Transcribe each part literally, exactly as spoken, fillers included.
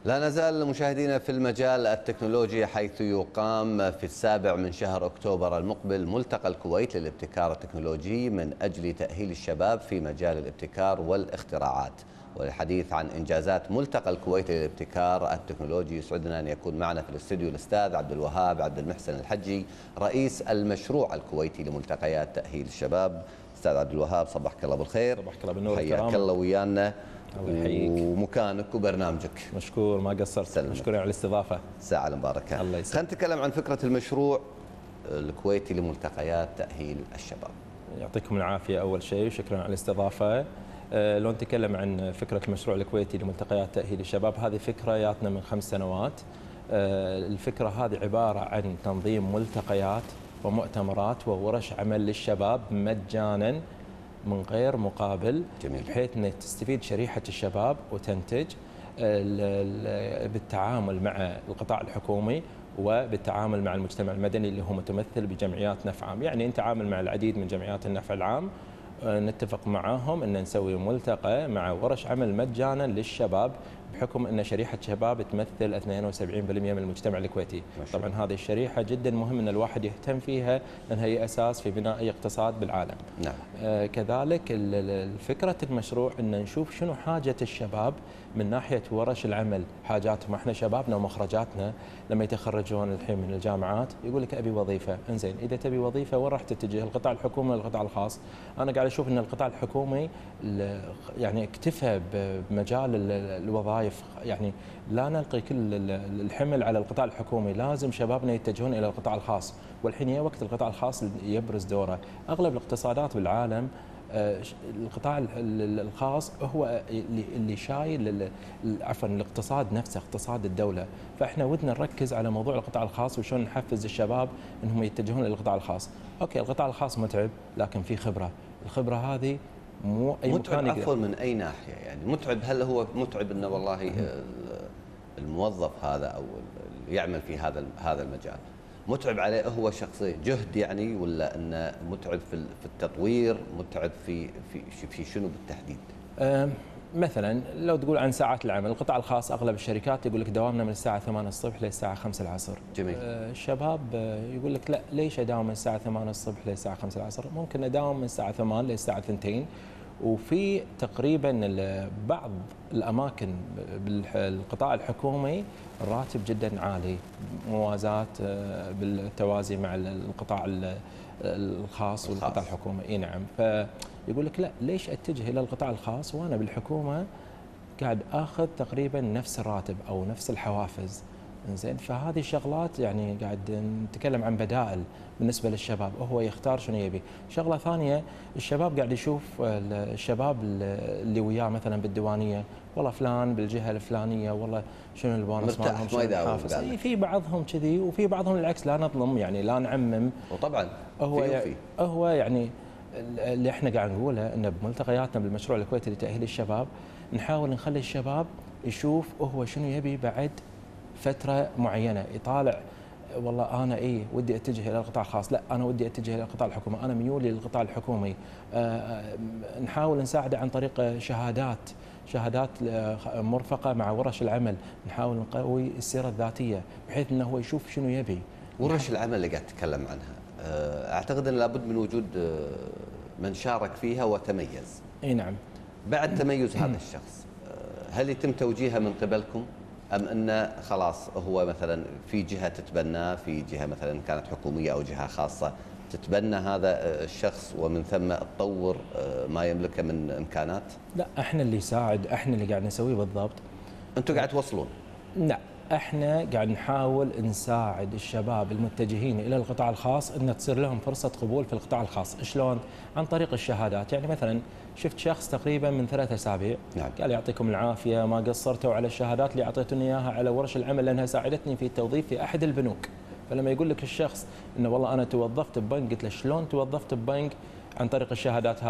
لا نزال مشاهدينا في المجال التكنولوجي، حيث يقام في السابع من شهر أكتوبر المقبل ملتقى الكويت للابتكار التكنولوجي من أجل تأهيل الشباب في مجال الابتكار والاختراعات. وللحديث عن إنجازات ملتقى الكويت للابتكار التكنولوجي يسعدنا أن يكون معنا في الاستوديو الأستاذ عبد الوهاب عبد المحسن الحجي، رئيس المشروع الكويتي لملتقيات تأهيل الشباب. أستاذ عبد الوهاب، صبحك الله بالخير. صبحك الله بالنور. حياك الله ويانا. الله يحييك. ومكانك وبرنامجك. مشكور، ما قصرت. مشكور على الاستضافة. ساعة المباركة. الله يسلمك. خلينا نتكلم عن فكرة المشروع الكويتي لملتقيات تأهيل الشباب. يعطيكم العافية أول شيء، وشكرا على الاستضافة. أه لو نتكلم عن فكرة المشروع الكويتي لملتقيات تأهيل الشباب، هذه فكرة جاتنا من خمس سنوات. أه الفكرة هذه عبارة عن تنظيم ملتقيات ومؤتمرات وورش عمل للشباب مجانا من غير مقابل. جميل. بحيث أن تستفيد شريحة الشباب وتنتج بالتعامل مع القطاع الحكومي وبالتعامل مع المجتمع المدني اللي هو متمثل بجمعيات نفع عام. يعني نتعامل مع العديد من جمعيات النفع العام، نتفق معاهم أن نسوي ملتقى مع ورش عمل مجانا للشباب، بحكم أن شريحة شباب تمثل اثنين وسبعين بالمئة من المجتمع الكويتي. طبعا هذه الشريحة جدا مهم أن الواحد يهتم فيها، لأنها هي أساس في بناء أي اقتصاد بالعالم. نعم. آه كذلك فكرة المشروع أن نشوف شنو حاجة الشباب من ناحية ورش العمل، حاجاتهم. احنا شبابنا ومخرجاتنا لما يتخرجون الحين من الجامعات يقول لك أبي وظيفة. انزين، إذا تبي وظيفة وين راح تتجه؟ القطاع الحكومي ولا القطاع الخاص؟ أنا قاعد أشوف أن القطاع الحكومي يعني اكتفى بمجال الوظائف، يعني لا نلقي كل الحمل على القطاع الحكومي، لازم شبابنا يتجهون إلى القطاع الخاص. والحين يا وقت القطاع الخاص يبرز دوره. أغلب الاقتصادات بالعالم القطاع الخاص هو اللي شايل عفوا الاقتصاد نفسه، اقتصاد الدولة. فاحنا ودنا نركز على موضوع القطاع الخاص وشون نحفز الشباب انهم يتجهون للقطاع الخاص. اوكي، القطاع الخاص متعب لكن في خبرة. الخبرة هذه مو اي متعب عفوا من اي ناحية؟ يعني متعب، هل هو متعب انه والله الموظف هذا او اللي يعمل في هذا هذا المجال متعب عليه هو شخصيا جهد يعني، ولا انه متعب في في التطوير، متعب في في في شنو بالتحديد؟ أه مثلا لو تقول عن ساعات العمل، القطاع الخاص اغلب الشركات يقول لك دوامنا من الساعه ثمانية الصبح للساعه خمسة العصر. جميل. أه الشباب يقول لك لا، ليش اداوم من الساعه ثمانية الصبح للساعه خمسة العصر؟ ممكن اداوم من الساعه ثمانية للساعه اثنتين. وفي تقريبا بعض الاماكن بالقطاع الحكومي الراتب جدا عالي، موازاة بالتوازي مع القطاع الخاص والقطاع الحكومي. اي نعم. فيقول لك لا، ليش اتجه الى القطاع الخاص وانا بالحكومه قاعد اخذ تقريبا نفس الراتب او نفس الحوافز؟ زين، فهذه الشغلات يعني قاعد نتكلم عن بدائل بالنسبه للشباب، هو يختار شنو يبي. شغله ثانيه، الشباب قاعد يشوف الشباب اللي وياه مثلا بالديوانيه، والله فلان بالجهه الفلانيه، والله شنو البونص مالهم، شنو الحافز. في بعضهم كذي وفي بعضهم العكس، لا نظلم يعني، لا نعمم. وطبعا هو في يعني هو يعني اللي احنا قاعد نقوله انه بملتقياتنا بالمشروع الكويتي لتاهيل الشباب نحاول نخلي الشباب يشوف هو شنو يبي بعد فترة معينة، يطالع والله أنا إيه ودي أتجه إلى القطاع الخاص، لا أنا ودي أتجه إلى القطاع الحكومي، أنا ميولي للقطاع الحكومي. آه نحاول نساعده عن طريق شهادات شهادات مرفقة مع ورش العمل، نحاول نقوي السيرة الذاتية بحيث أنه هو يشوف شنو يبي. ورش العمل اللي قاعد تتكلم عنها، أعتقد أن لابد من وجود من شارك فيها وتميز. أي نعم. بعد تميز هذا الشخص، هل يتم توجيهه من قبلكم، أم أنه خلاص هو مثلا في جهة تتبناه، في جهة مثلا كانت حكومية أو جهة خاصة تتبنى هذا الشخص ومن ثم تطور ما يملكه من إمكانات؟ لا، احنا اللي يساعد، احنا اللي قاعد نسويه بالضبط. أنتم قاعد توصلون؟ لا، احنا قاعد نحاول نساعد الشباب المتجهين الى القطاع الخاص ان تصير لهم فرصه قبول في القطاع الخاص. شلون؟ عن طريق الشهادات. يعني مثلا شفت شخص تقريبا من ثلاثة اسابيع نعم. قال يعطيكم العافيه ما قصرتوا على الشهادات اللي اعطيتوني اياها على ورش العمل، لانها ساعدتني في التوظيف في احد البنوك. فلما يقول لك الشخص انه والله انا توظفت ببنك، قلت له شلون توظفت ببنك؟ عن طريق الشهادات هذه.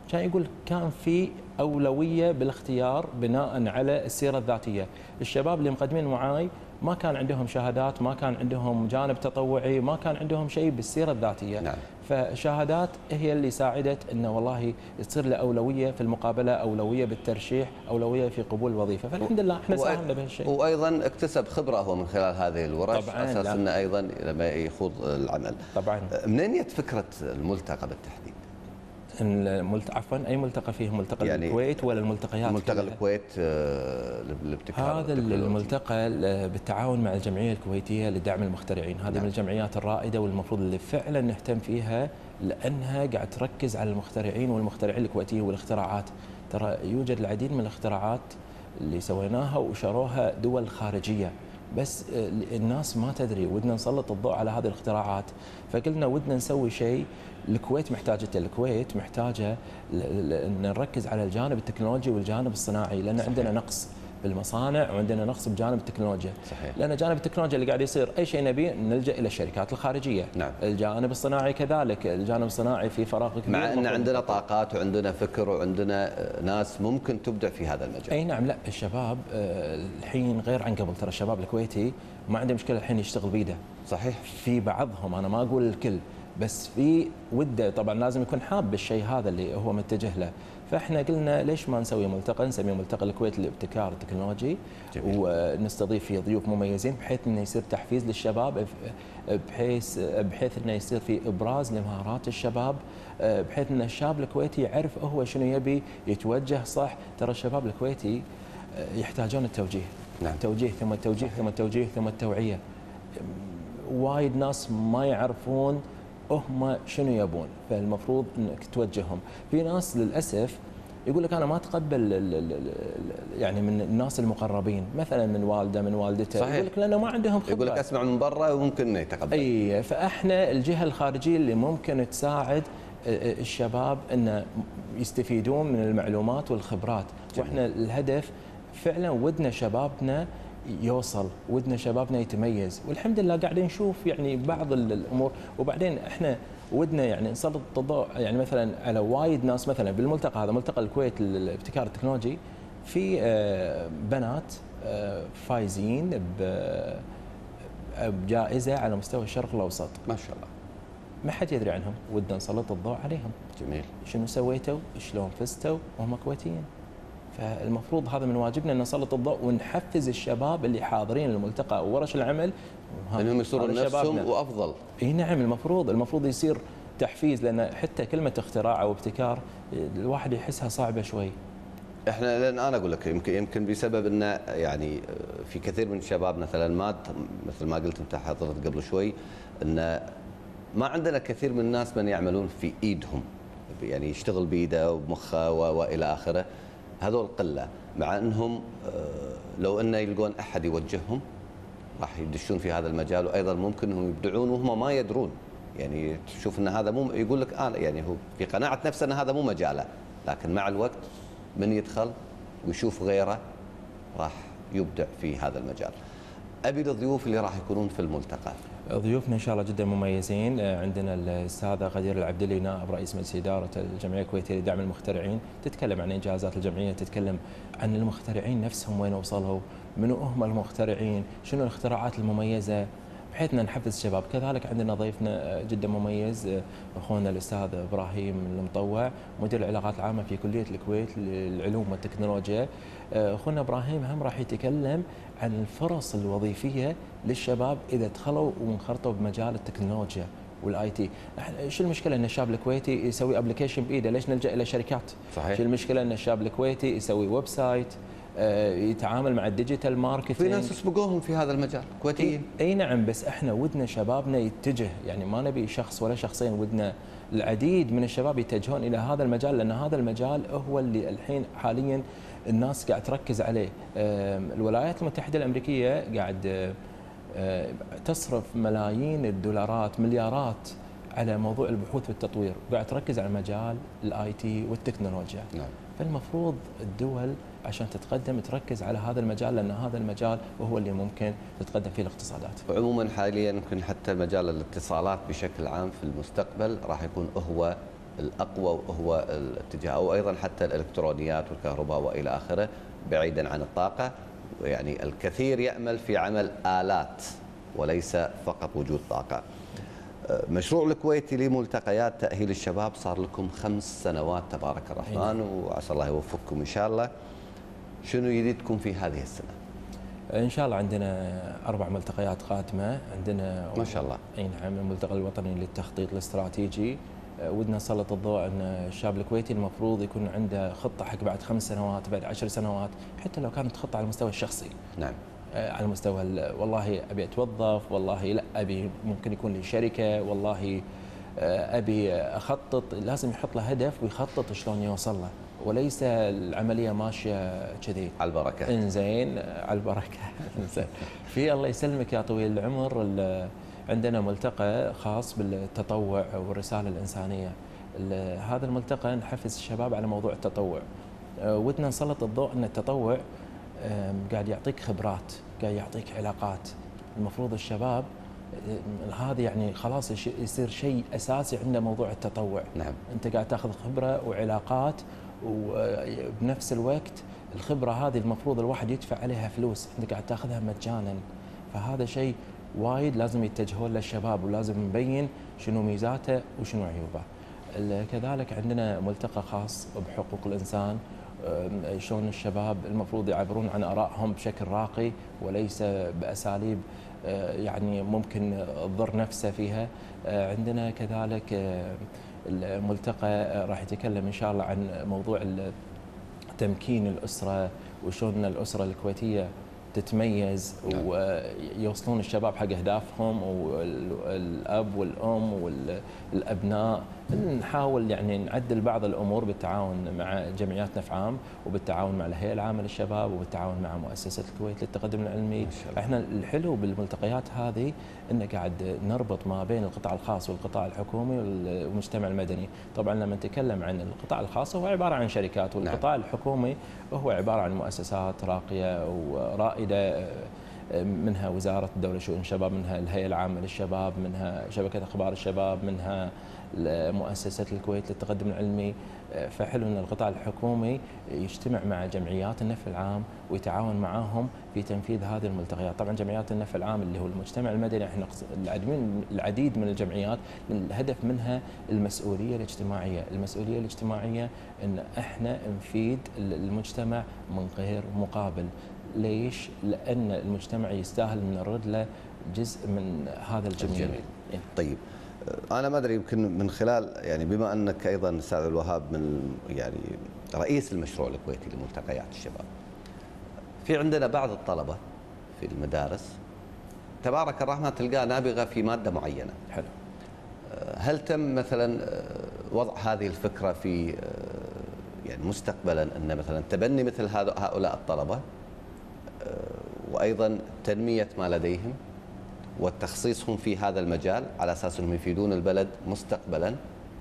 كان يقول كان في اولويه بالاختيار بناء على السيره الذاتيه، الشباب اللي مقدمين معاي ما كان عندهم شهادات، ما كان عندهم جانب تطوعي، ما كان عندهم شيء بالسيره الذاتيه. نعم. فالشهادات هي اللي ساعدت انه والله تصير له اولويه في المقابله، اولويه بالترشيح، اولويه في قبول الوظيفه، فالحمد لله احنا ساهمنا بهالشيء. وايضا اكتسب خبره هو من خلال هذه الورش، طبعاً اساس انه ايضا لما يخوض العمل. طبعا. منين جت فكره الملتقى بالتحديد؟ الملت... عفوا اي ملتقى فيه؟ ملتقى يعني الكويت ولا الملتقيات؟ ملتقى كلها؟ الكويت للابتكار. هذا الملتقى بالتعاون مع الجمعيه الكويتيه لدعم المخترعين، هذه نعم. من الجمعيات الرائده والمفروض اللي فعلا نهتم فيها، لانها قاعد تركز على المخترعين والمخترعين الكويتيين والاختراعات. ترى يوجد العديد من الاختراعات اللي سويناها وشروها دول خارجيه، بس الناس ما تدري، ودنا نسلط الضوء على هذه الاختراعات، فقلنا ودنا نسوي شيء الكويت محتاجته. الكويت محتاجه ان نركز على الجانب التكنولوجي والجانب الصناعي، لان صحيح. عندنا نقص بالمصانع وعندنا نقص بجانب التكنولوجيا. صحيح. لان جانب التكنولوجيا اللي قاعد يصير اي شيء نبيه نلجا الى الشركات الخارجيه. نعم. الجانب الصناعي كذلك، الجانب الصناعي في فراغ كبير، مع ان عندنا طاقات وعندنا فكر وعندنا ناس ممكن تبدع في هذا المجال. اي نعم. لا الشباب الحين غير عن قبل، ترى الشباب الكويتي ما عنده مشكله الحين يشتغل بيده. صحيح. في بعضهم، انا ما اقول الكل، بس في وده طبعا لازم يكون حاب بالشيء هذا اللي هو متجه له. فاحنا قلنا ليش ما نسوي ملتقى، نسميه ملتقى الكويت للابتكار التكنولوجي. جميل. ونستضيف فيه ضيوف مميزين بحيث انه يصير تحفيز للشباب، بحيث بحيث انه يصير في ابراز لمهارات الشباب، بحيث ان الشاب الكويتي يعرف هو شنو يبي، يتوجه صح. ترى الشباب الكويتي يحتاجون التوجيه. نعم. توجيه ثم التوجيه ثم التوجيه ثم التوعيه. وايد ناس ما يعرفون هم شنو يبون، فالمفروض انك توجههم. في ناس للاسف يقول لك انا ما اتقبل يعني من الناس المقربين، مثلا من والده من والدته. صحيح. يقول لك لانه ما عندهم خبره، يقول لك اسمع من برا وممكن يتقبل. اي، فاحنا الجهه الخارجيه اللي ممكن تساعد الشباب ان يستفيدون من المعلومات والخبرات. جميل. واحنا الهدف فعلا ودنا شبابنا يوصل، ودنا شبابنا يتميز، والحمد لله قاعدين نشوف يعني بعض الامور. وبعدين احنا ودنا يعني نسلط الضوء يعني مثلا على وايد ناس، مثلا بالملتقى هذا ملتقى الكويت للابتكار التكنولوجي، في بنات فايزين بجائزه على مستوى الشرق الاوسط. ما شاء الله. ما حد يدري عنهم، ودنا نسلط الضوء عليهم. جميل. شنو سويتوا؟ شلون فزتوا وهم كويتيين؟ فالمفروض هذا من واجبنا ان نسلط الضوء ونحفز الشباب اللي حاضرين الملتقى وورش العمل انهم يصيرون نفسهم وافضل. اي نعم. المفروض المفروض يصير تحفيز، لان حتى كلمه اختراع او ابتكار الواحد يحسها صعبه شوي. احنا لان انا اقول لك يمكن يمكن بسبب ان يعني في كثير من الشباب مثلا ما مثل ما قلت انت حضرتك قبل شوي، ان ما عندنا كثير من الناس من يعملون في ايدهم، يعني يشتغل بايده وبمخه والى اخره. هذول قله، مع انهم لو انه يلقون احد يوجههم راح يدشون في هذا المجال، وايضا ممكن انهم يبدعون وهم ما يدرون. يعني تشوف ان هذا مو، يقول لك انا يعني هو في قناعه نفسه ان هذا مو مجاله، لكن مع الوقت من يدخل ويشوف غيره راح يبدع في هذا المجال. ابي الضيوف اللي راح يكونون في الملتقى. ضيوفنا ان شاء الله جدا مميزين. عندنا الاستاذه غدير العبدلي نائب رئيس مجلس اداره الجمعيه الكويتيه لدعم المخترعين، تتكلم عن انجازات الجمعيه، تتكلم عن المخترعين نفسهم وين وصلوا، منو هم المخترعين، شنو الاختراعات المميزه، بحيث نحفز الشباب. كذلك عندنا ضيفنا جدا مميز اخونا الاستاذ ابراهيم المطوع، مدير العلاقات العامه في كليه الكويت للعلوم والتكنولوجيا. اخونا ابراهيم هم راح يتكلم عن الفرص الوظيفيه للشباب اذا دخلوا وانخرطوا بمجال التكنولوجيا والاي تي. شو المشكله ان الشاب الكويتي يسوي ابلكيشن بايده؟ ليش نلجا الى شركات؟ صحيح. شو المشكله ان الشاب الكويتي يسوي ويب سايت، يتعامل مع الديجيتال ماركتينج؟ في ناس يسبقوهم في هذا المجال كويتيين. اي نعم، بس احنا ودنا شبابنا يتجه، يعني ما نبي شخص ولا شخصين، ودنا العديد من الشباب يتجهون الى هذا المجال، لان هذا المجال هو اللي الحين حاليا الناس قاعد تركز عليه. الولايات المتحده الامريكيه قاعد تصرف ملايين الدولارات، مليارات على موضوع البحوث والتطوير، وقاعد تركز على مجال الاي تي والتكنولوجيا. نعم. فالمفروض الدول عشان تتقدم تركز على هذا المجال، لان هذا المجال وهو اللي ممكن تتقدم فيه الاقتصادات. وعموما حاليا يمكن حتى مجال الاتصالات بشكل عام في المستقبل راح يكون هو الأقوى هو الاتجاه، أو أيضا حتى الإلكترونيات والكهرباء وإلى آخره، بعيدا عن الطاقة. يعني الكثير يأمل في عمل آلات وليس فقط وجود طاقة. مشروع الكويتي لملتقيات تأهيل الشباب صار لكم خمس سنوات تبارك الرحمن، وعسى الله يوفقكم إن شاء الله. شنو جديدكم في هذه السنة؟ ان شاء الله عندنا اربع ملتقيات قادمه. عندنا ما شاء الله. اي نعم، الملتقى الوطني للتخطيط الاستراتيجي. ودنا نسلط الضوء ان الشاب الكويتي المفروض يكون عنده خطه حق بعد خمس سنوات، بعد عشر سنوات، حتى لو كانت خطه على المستوى الشخصي. نعم. على المستوى والله ابي اتوظف، والله لا ابي ممكن يكون لي شركه، والله ابي اخطط. لازم يحط له هدف ويخطط شلون يوصل له، وليس العمليه ماشيه كذي على البركه. انزين، على البركه. انزين. في الله يسلمك يا طويل العمر، عندنا ملتقى خاص بالتطوع والرساله الانسانيه. هذا الملتقى نحفز الشباب على موضوع التطوع. ودنا نسلط الضوء ان التطوع قاعد يعطيك خبرات، قاعد يعطيك علاقات. المفروض الشباب هذا يعني خلاص يصير شيء اساسي عنده موضوع التطوع. نعم. انت قاعد تاخذ خبره وعلاقات، وبنفس الوقت الخبره هذه المفروض الواحد يدفع عليها فلوس، انت قاعد تاخذها مجانا. فهذا شيء وايد لازم يتجهون للشباب، ولازم نبين شنو ميزاته وشنو عيوبه. كذلك عندنا ملتقى خاص بحقوق الانسان، شلون الشباب المفروض يعبرون عن آرائهم بشكل راقي وليس بأساليب يعني ممكن تضر نفسه فيها. عندنا كذلك الملتقى راح يتكلم إن شاء الله عن موضوع تمكين الأسرة، وشلون الأسرة الكويتية تتميز ويوصلون الشباب حق أهدافهم، والأب والأم والأبناء. نحاول يعني نعدل بعض الأمور بالتعاون مع جمعيات نفعام، وبالتعاون مع الهيئة العامة للشباب، وبالتعاون مع مؤسسة الكويت للتقدم العلمي. احنا الحلو بالملتقيات هذه إن قاعد نربط ما بين القطاع الخاص والقطاع الحكومي والمجتمع المدني. طبعا لما نتكلم عن القطاع الخاص هو عبارة عن شركات، والقطاع الحكومي هو عبارة عن مؤسسات راقية ورائدة، منها وزارة الدولة شؤون الشباب، منها الهيئة العامة للشباب، منها شبكة أخبار الشباب، منها مؤسسة الكويت للتقدم العلمي. فحلو أن القطاع الحكومي يجتمع مع جمعيات النفع العام ويتعاون معهم في تنفيذ هذه الملتقيات. طبعا جمعيات النفع العام اللي هو المجتمع المدني، احنا العديد من الجمعيات الهدف منها المسؤولية الاجتماعية. المسؤولية الاجتماعية أن احنا نفيد المجتمع من غير مقابل. ليش؟ لأن المجتمع يستاهل أن نرد له جزء من هذا الجميل. الجميل. طيب أنا ما أدري، يمكن من خلال يعني بما أنك أيضا أستاذ الوهاب من يعني رئيس المشروع الكويتي لملتقيات الشباب، في عندنا بعض الطلبة في المدارس تبارك الرحمن تلقاه نابغة في مادة معينة. حلو. هل تم مثلا وضع هذه الفكرة في يعني مستقبلا أن مثلا تبني مثل هؤلاء الطلبة، وأيضا تنمية ما لديهم وتخصيصهم في هذا المجال على أساس أنهم يفيدون البلد مستقبلا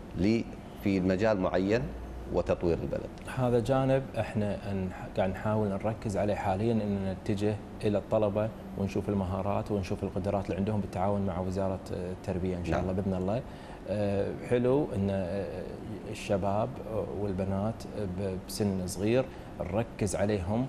في مجال معين وتطوير البلد؟ هذا جانب احنا قاعد نحاول نركز عليه حاليا، ان نتجه الى الطلبه ونشوف المهارات ونشوف القدرات اللي عندهم بالتعاون مع وزاره التربيه ان شاء الله باذن الله. حلو ان الشباب والبنات بسن صغير نركز عليهم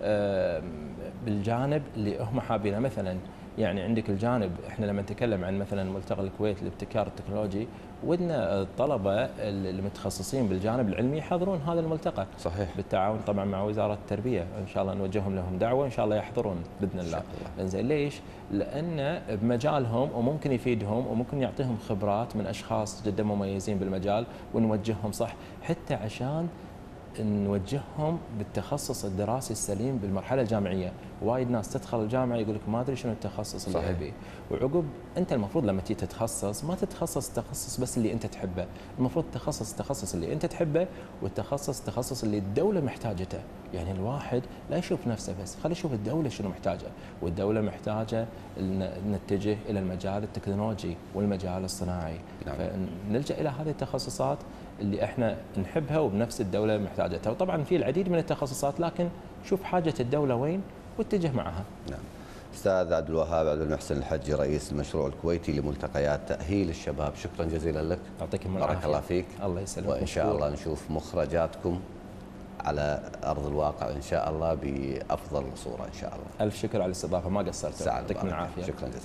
بالجانب اللي هم حابينه. مثلا يعني عندك الجانب، احنا لما نتكلم عن مثلا ملتقى الكويت للابتكار التكنولوجي، ودنا الطلبه المتخصصين بالجانب العلمي يحضرون هذا الملتقى. صحيح. بالتعاون طبعا مع وزاره التربيه، ان شاء الله نوجههم لهم دعوه ان شاء الله يحضرون باذن الله. انزين ليش؟ لان بمجالهم وممكن يفيدهم وممكن يعطيهم خبرات من اشخاص جدا مميزين بالمجال، ونوجههم صح حتى عشان نوجههم بالتخصص الدراسي السليم بالمرحله الجامعيه. وايد ناس تدخل الجامعه يقول لك ما ادري شنو التخصص اللي ابيه، وعقب انت المفروض لما تيجي تتخصص ما تتخصص تخصص بس اللي انت تحبه، المفروض تتخصص التخصص اللي انت تحبه، والتخصص التخصص اللي الدوله محتاجته. يعني الواحد لا يشوف نفسه بس، خلي يشوف الدوله شنو محتاجه، والدوله محتاجه نتجه الى المجال التكنولوجي والمجال الصناعي. نعم. فنلجا الى هذه التخصصات اللي احنا نحبها وبنفس الدوله محتاجتها. وطبعا في العديد من التخصصات، لكن شوف حاجه الدوله وين واتجه معها. نعم. أستاذ عبد الوهاب عبد المحسن الحجي رئيس المشروع الكويتي لملتقيات تأهيل الشباب، شكرا جزيلا لك. يعطيك العافية. بارك الله فيك. الله يسلمك. وإن شاء الله نشوف مخرجاتكم على أرض الواقع إن شاء الله بأفضل صورة إن شاء الله. ألف شكر على الاستضافة، ما قصرت. يعطيكم العافية. شكرا جزيلا.